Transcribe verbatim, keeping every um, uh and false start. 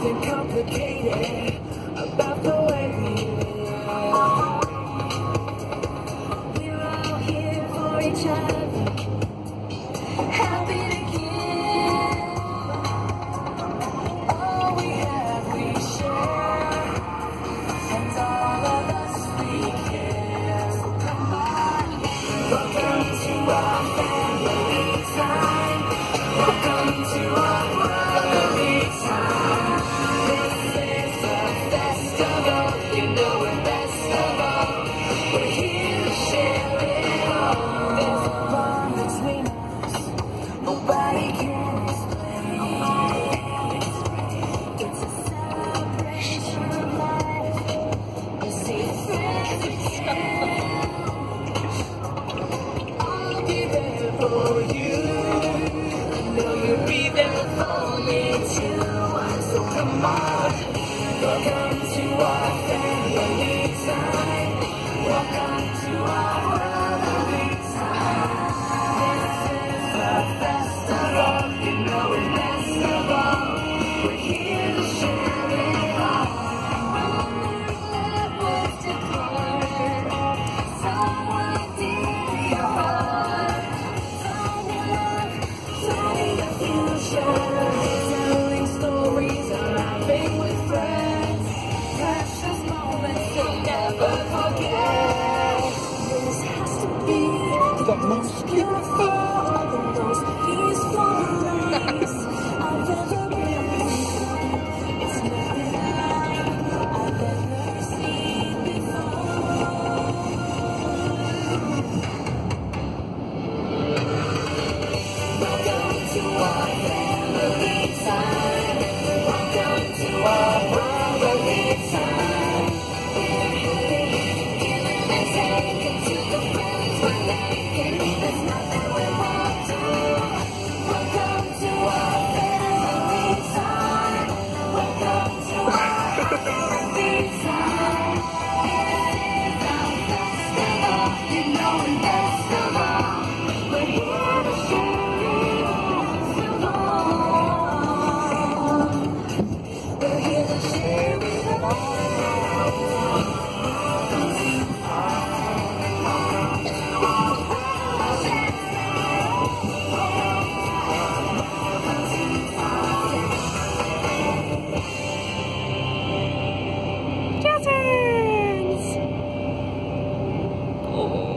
nothing complicated about the way we live. We're all here for each other, happy to give. All we have we share, and all of us we care. So come on, welcome to our family time. Welcome to our brotherly time. This is the festival, you know we're festival. We're here to share it all. There's a bond between us, nobody can explain. It's a celebration of life. You see friends again. I'll be there for you. You'll be there for me too. So come on, welcome to our family time. Welcome to our brotherly time. This is a festival, you know we're festival. We're here to share it all. That was declared. Someone did your heart. Someone loved. Telling stories, laughing with friends, precious moments to never forget. This has to be the most beautiful, the most peaceful place I've ever been. It's nothing I've ever seen before. Welcome to our family time. Welcome to our brotherly time. We're happy, giving and taking to the friends we're making. There's nothing we won't do. Welcome to our family time. Welcome to our brotherly time. It is our festival, you know we're festival. We're here to share. Oh.